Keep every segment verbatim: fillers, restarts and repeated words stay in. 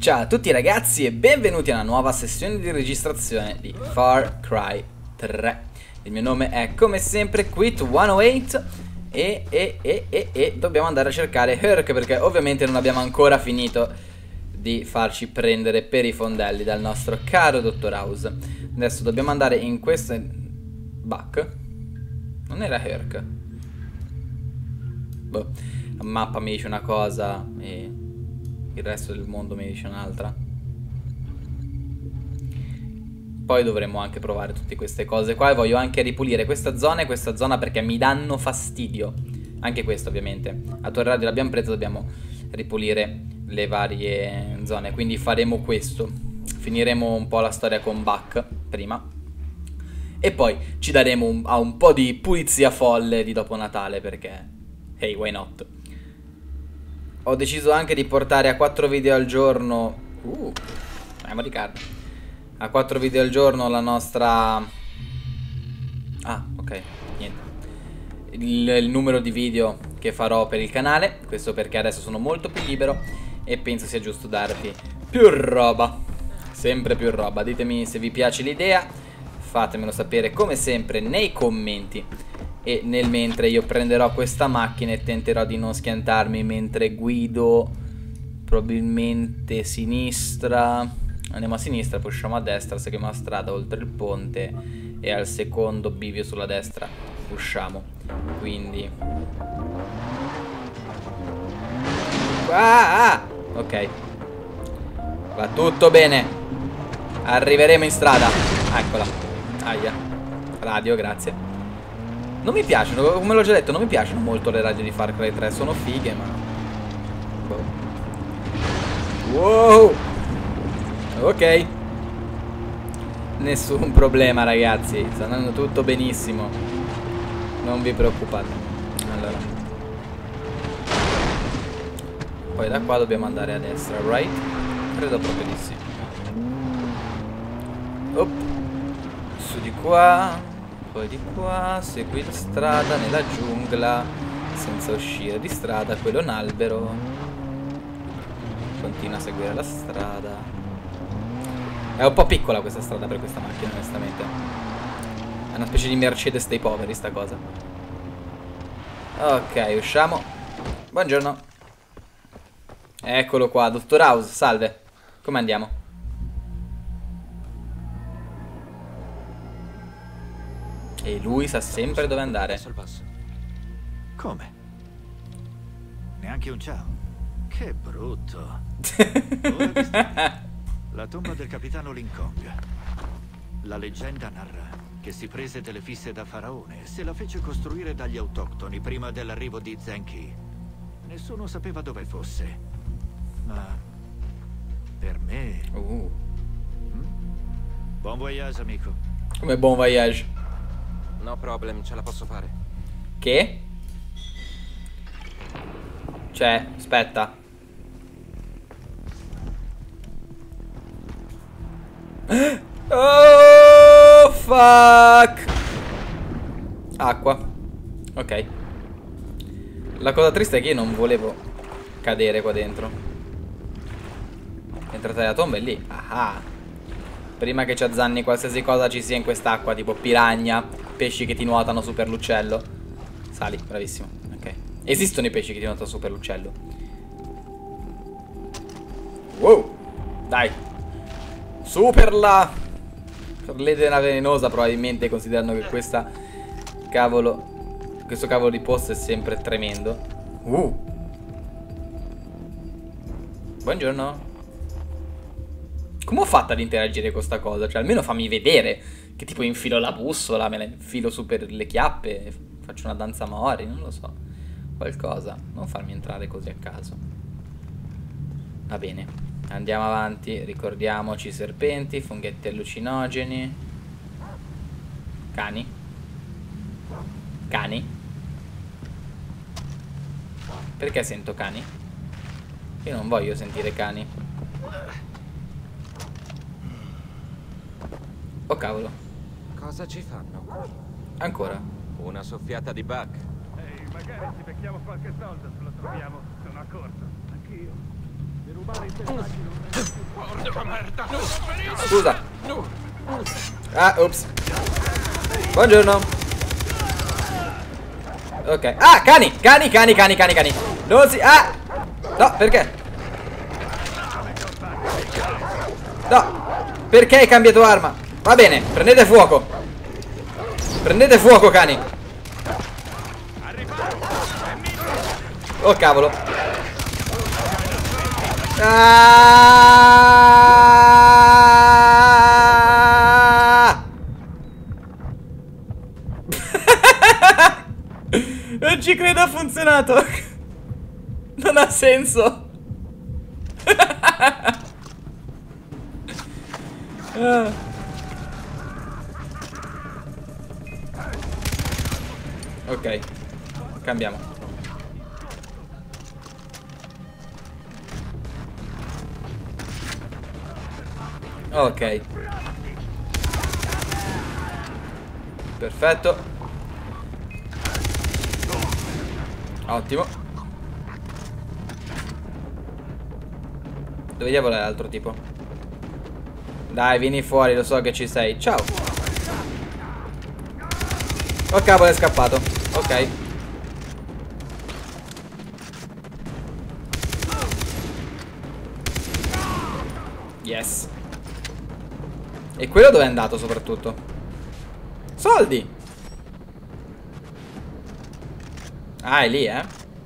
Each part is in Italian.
Ciao a tutti ragazzi e benvenuti a una nuova sessione di registrazione di Far Cry tre. Il mio nome è come sempre Quit centootto e, e, e, e, e dobbiamo andare a cercare Herc, perché ovviamente non abbiamo ancora finito di farci prendere per i fondelli dal nostro caro dottor House. Adesso dobbiamo andare in questo... Buck? Non era Herc? Boh, la mappa mi dice una cosa e il resto del mondo mi dice un'altra. Poi dovremo anche provare tutte queste cose qua. E voglio anche ripulire questa zona e questa zona perché mi danno fastidio. Anche questo ovviamente. A Torre Radio l'abbiamo preso, dobbiamo ripulire le varie zone. Quindi faremo questo. Finiremo un po' la storia con Buck prima e poi ci daremo un, a un po' di pulizia folle di dopo Natale, perché hey, why not? Ho deciso anche di portare a quattro video al giorno. Uh, memory card. A quattro video al giorno la nostra... Ah, ok, niente. Il, il numero di video che farò per il canale. Questo perché adesso sono molto più libero e penso sia giusto darvi più roba. Sempre più roba. Ditemi se vi piace l'idea. Fatemelo sapere come sempre nei commenti. E nel mentre io prenderò questa macchina e tenterò di non schiantarmi mentre guido. Probabilmente sinistra. Andiamo a sinistra, poi usciamo a destra, seguiamo la strada oltre il ponte e al secondo bivio sulla destra usciamo. Quindi ah, ah! Ok, va tutto bene. Arriveremo in strada. Eccola. Aia. Radio, grazie. Non mi piacciono, come l'ho già detto, non mi piacciono molto le radio di Far Cry tre. Sono fighe, ma... boh. Wow. Ok. Nessun problema ragazzi, sta andando tutto benissimo. Non vi preoccupate. Allora, poi da qua dobbiamo andare a destra, right? Credo proprio di sì. Op. Su di qua. Poi di qua, segui la strada nella giungla senza uscire di strada, quello è un albero. Continua a seguire la strada. È un po' piccola questa strada per questa macchina, onestamente. È una specie di Mercedes dei poveri sta cosa. Ok, usciamo. Buongiorno. Eccolo qua, dottor House, salve. Come andiamo? E lui sa sempre dove andare. Come? Neanche un ciao. Che brutto. La tomba del capitano Lincoln. La leggenda narra che si prese delle fisse da faraone e se la fece costruire dagli autoctoni prima dell'arrivo di Zenki. Nessuno sapeva dove fosse. Ma per me... Uh. Buon voyage, amico. Come buon voyage. No problem, ce la posso fare. Che? Cioè, aspetta. Oh, fuck. Acqua. Ok. La cosa triste è che io non volevo cadere qua dentro. Entrate la tomba è lì. Ah. Prima che ci azzanni qualsiasi cosa ci sia in quest'acqua, tipo piranha, pesci che ti nuotano su per l'uccello. Sali, bravissimo. Ok. Esistono i pesci che ti nuotano su per l'uccello. Wow. Dai. Su per la... per l'edera velenosa, probabilmente, considerando che questa cavolo... questo cavolo di posto è sempre tremendo. Uh. Buongiorno. Come ho fatto ad interagire con sta cosa? Cioè, almeno fammi vedere. Che tipo infilo la bussola, me la infilo su per le chiappe, faccio una danza mori, non lo so. Qualcosa. Non farmi entrare così a caso. Va bene. Andiamo avanti. Ricordiamoci serpenti, funghetti allucinogeni. Cani. Cani. Perché sento cani? Io non voglio sentire cani. Oh cavolo. Cosa ci fanno qui? Ancora? Una soffiata di Buck. Ehi, magari ci becchiamo qualche soldo se lo troviamo. Sono a corto. Anch'io. Scusa. Ah, ops. Buongiorno. Ok. Ah, cani, cani, cani, cani, cani, cani. Non si... Ah. No, perché? No. Perché hai cambiato arma? Va bene, prendete fuoco. Prendete fuoco, cani. Oh, cavolo. Ah! Non ci credo, ha funzionato. Non ha senso. Ah. Ok, cambiamo. Ok. Perfetto. Ottimo. Dove diavolo è l'altro tipo? Dai, vieni fuori, lo so che ci sei. Ciao. Oh cavolo, è scappato. Ok. Yes. E quello dove è andato soprattutto? Soldi. Ah, è lì, eh.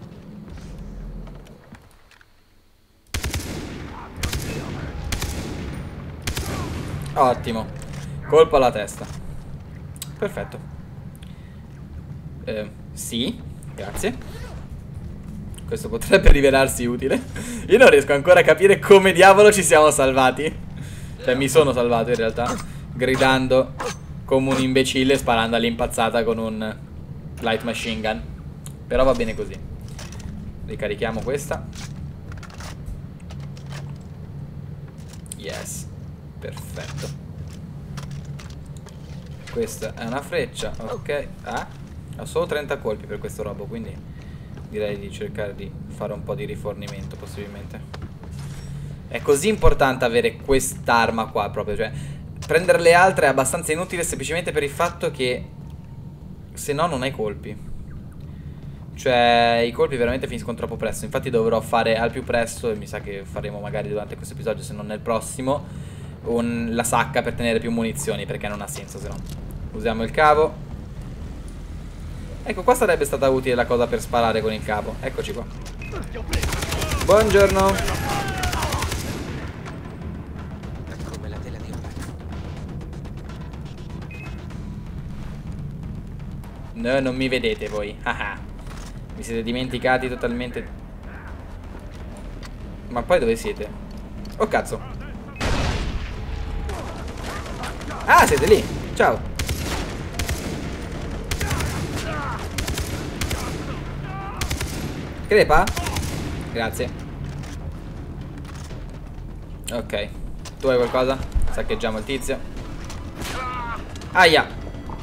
Ottimo. Colpo alla testa. Perfetto. Eh, sì, grazie. Questo potrebbe rivelarsi utile. Io non riesco ancora a capire come diavolo ci siamo salvati. Cioè mi sono salvato in realtà, gridando come un imbecille, sparando all'impazzata con un light machine gun. Però va bene così. Ricarichiamo questa. Yes. Perfetto. Questa è una freccia. Ok. Ah, ho solo trenta colpi per questo robo, quindi direi di cercare di fare un po' di rifornimento possibilmente. È così importante avere quest'arma qua proprio. Cioè prendere le altre è abbastanza inutile, semplicemente per il fatto che se no non hai colpi. Cioè i colpi veramente finiscono troppo presto. Infatti dovrò fare al più presto, e mi sa che faremo magari durante questo episodio, se non nel prossimo, un, la sacca per tenere più munizioni, perché non ha senso se no. Usiamo il cavo. Ecco, qua sarebbe stata utile la cosa per sparare con il cavo. Eccoci qua. Buongiorno. No, non mi vedete voi. Haha. Mi siete dimenticati totalmente. Ma poi dove siete? Oh cazzo. Ah, siete lì. Ciao. Crepa? Grazie. Ok. Tu hai qualcosa? Saccheggiamo il tizio. Aia.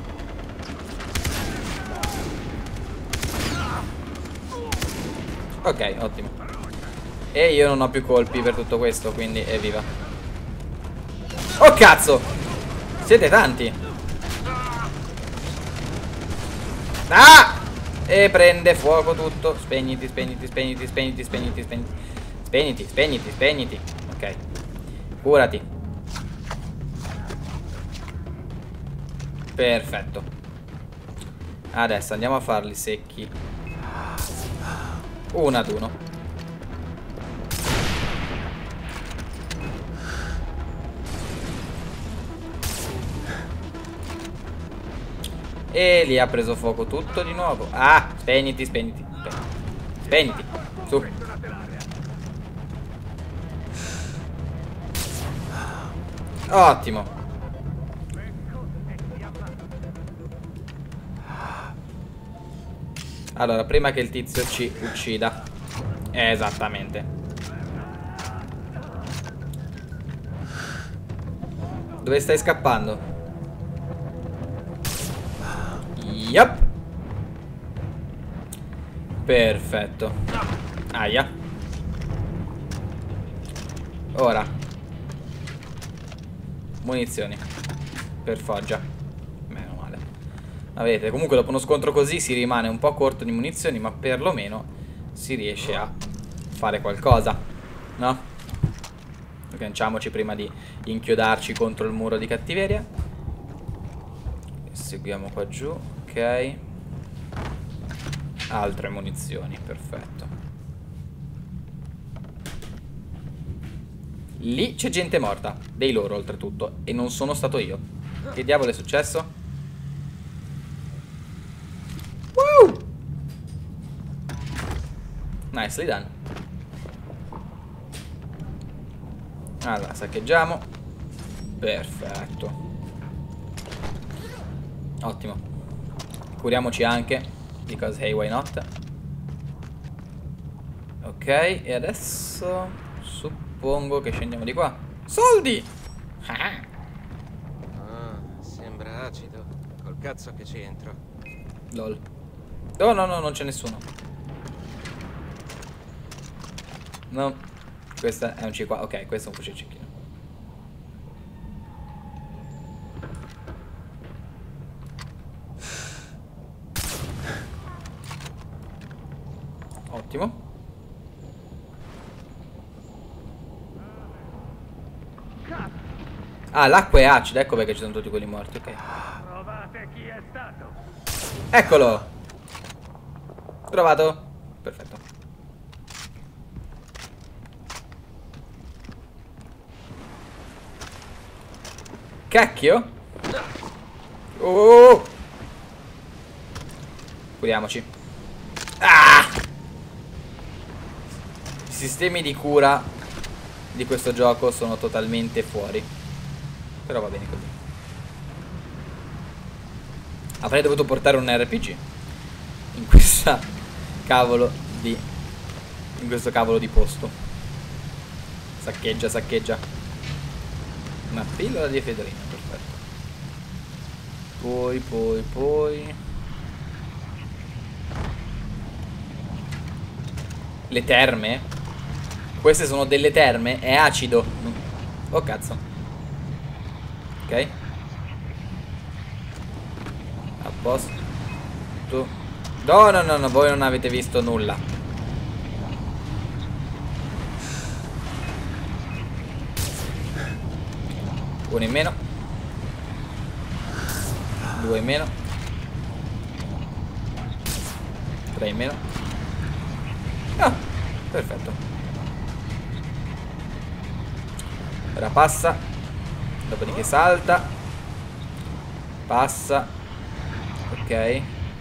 Ok, ottimo. E io non ho più colpi per tutto questo, quindi evviva. Oh cazzo! Siete tanti. Ah! E prende fuoco tutto. Spegniti, spegniti, spegniti, spegniti, spegniti, spegniti. Spegniti, spegniti, spegniti. Ok. Curati. Perfetto. Adesso andiamo a farli secchi. Uno ad uno. E lì ha preso fuoco tutto di nuovo. Ah, spegniti, spegniti. Spegniti. Su. Ottimo. Allora, prima che il tizio ci uccida. Esattamente. Dove stai scappando? Yup. Perfetto. Aia. Ora. Munizioni. Per foggia. Meno male. Ma vedete, comunque dopo uno scontro così si rimane un po' corto di munizioni, ma perlomeno si riesce a fare qualcosa, no? Agganciamoci prima di inchiodarci contro il muro di cattiveria. Seguiamo qua giù. Ok. Altre munizioni, perfetto. Lì c'è gente morta, dei loro oltretutto, e non sono stato io. Che diavolo è successo? Woo! Nicely done. Allora, saccheggiamo. Perfetto. Ottimo. Curiamoci anche, because hey, why not? Ok, e adesso suppongo che scendiamo di qua. Soldi! Ah, Ah, sembra acido. Col cazzo che ci entro. lol. Oh no, no, non c'è nessuno. No, questo è un C qua. Ok, questo è un fucile cecchino. Ottimo. Ah, l'acqua è acida, ecco perché ci sono tutti quelli morti, ok. Provate chi è stato. Eccolo! Trovato. Perfetto. Cacchio. Oh! Curiamoci. Ah! I sistemi di cura di questo gioco sono totalmente fuori. Però va bene così. Avrei dovuto portare un R P G in questa cavolo di in questo cavolo di posto. Saccheggia, saccheggia. Una pillola di efedrina, perfetto. Poi, poi, poi le terme. Queste sono delle terme. È acido. Oh cazzo. Ok. A posto. Tu. No, no, no, no, voi non avete visto nulla. Uno in meno. Due in meno. Tre in meno. Ah, perfetto. Ora passa. Dopodiché salta. Passa. Ok.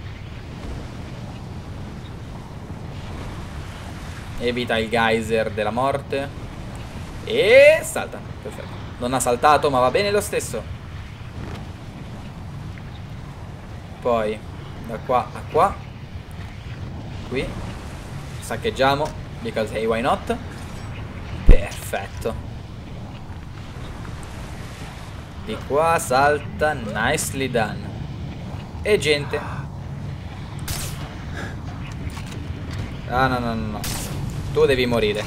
Evita il geyser della morte. E salta. Perfetto. Non ha saltato, ma va bene lo stesso. Poi da qua a qua. Qui. Saccheggiamo. Because hey, why not? Perfetto. Di qua salta. Nicely done. E gente. Ah no no no no. Tu devi morire.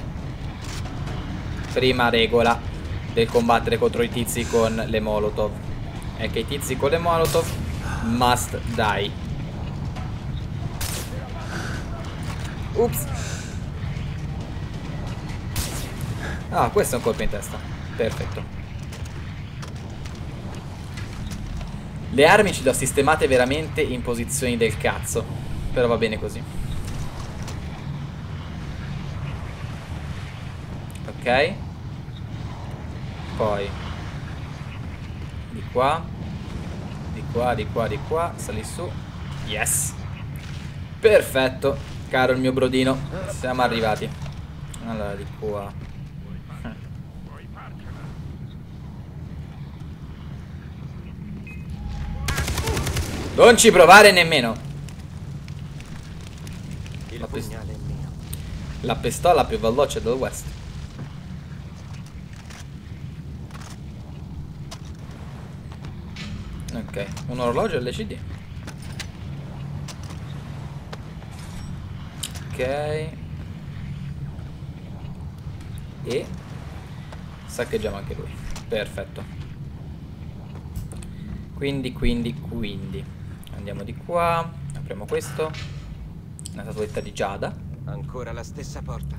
Prima regola del combattere contro i tizi con le molotov è che i tizi con le molotov must die. Ups. Ah, questo è un colpo in testa. Perfetto. Le armi ci le ho sistemate veramente in posizioni del cazzo. Però va bene così. Ok. Poi di qua. Di qua, di qua, di qua. Sali su. Yes. Perfetto. Caro il mio brodino. Siamo arrivati. Allora di qua. Non ci provare nemmeno. Il La, pist pugnale è mio. la pistola più veloce del West. Ok, un orologio L C D. Ok. E Saccheggiamo anche lui. Perfetto. Quindi, quindi, quindi andiamo di qua. Apriamo questo. Una statuetta di Giada. Ancora la stessa porta.